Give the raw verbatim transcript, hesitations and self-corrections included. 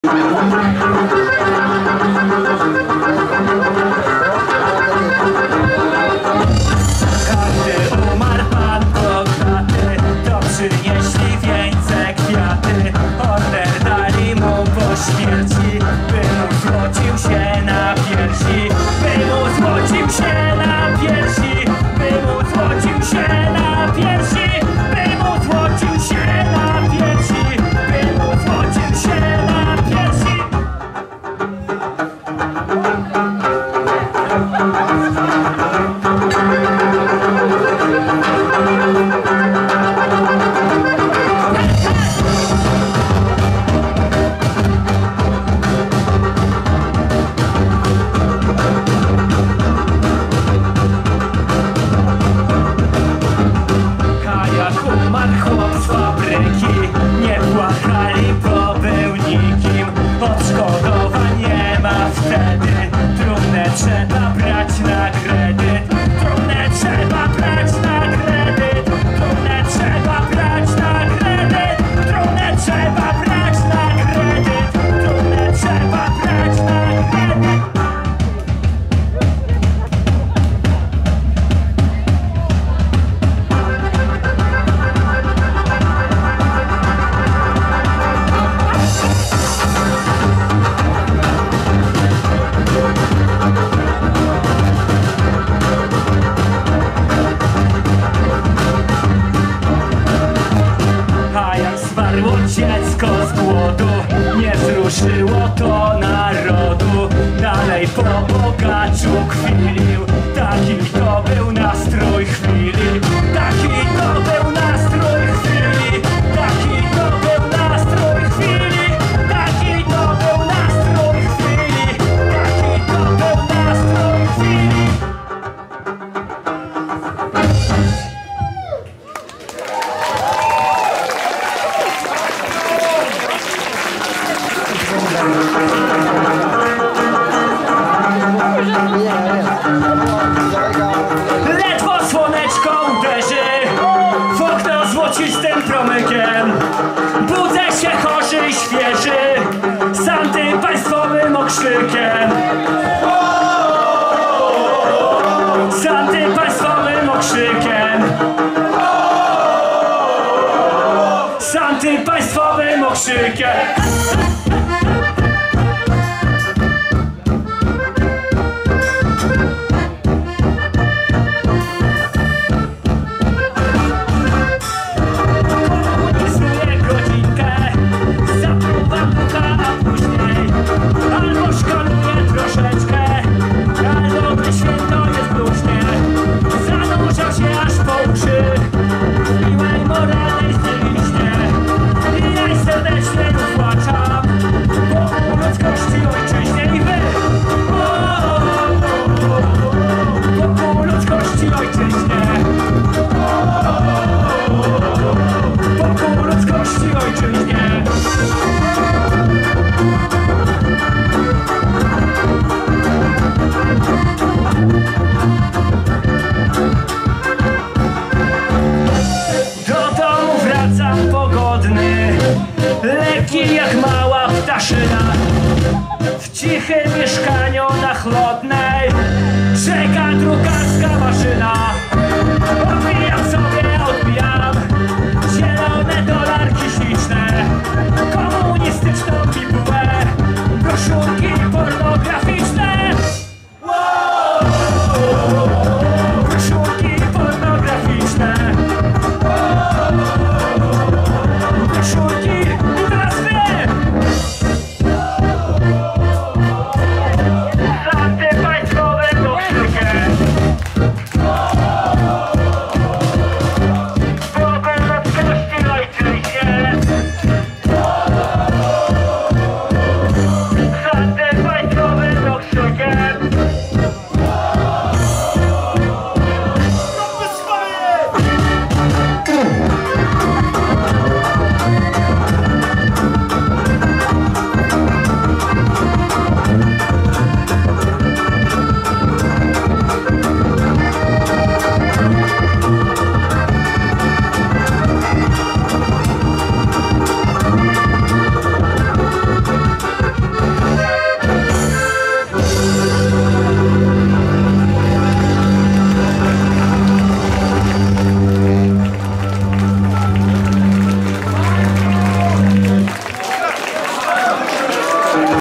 umarł pan Bogdaty, to przynieśli wieńce, kwiaty. Order dali mu po śmierci, by mu złocił się na piersi, by mu złocił się na piersi, by mu złocił się na piersi, by mu złocił się na piersi, by mu złocił się na piersi. Umarł chłop z fabryki, nie płakali, bo był nikim. Odszkodowań nie ma wtedy, trumnę trzeba brać na kredyt. Trumnę trzeba brać na kredyt, trumnę trzeba brać na kredyt, trumnę trzeba brać na kredyt, trumnę trzeba brać na kredyt. Zmarło dziecko z głodu, nie wzruszyło to narodu. Dalej po bogaczu kwilił, taki to był nastrój chwili. Taki to był nastrój chwili, taki to był nastrój chwili, taki to był nastrój chwili, taki to był nastrój chwili. Ledwo słoneczko uderzy w okno złocistym promykiem, budzę się chorzy i świeży z antypaństwowym okrzykiem, z antypaństwowym okrzykiem, z antypaństwowym okrzykiem. Lekki jak mała ptaszyna, w cichym mieszkaniu na chłodne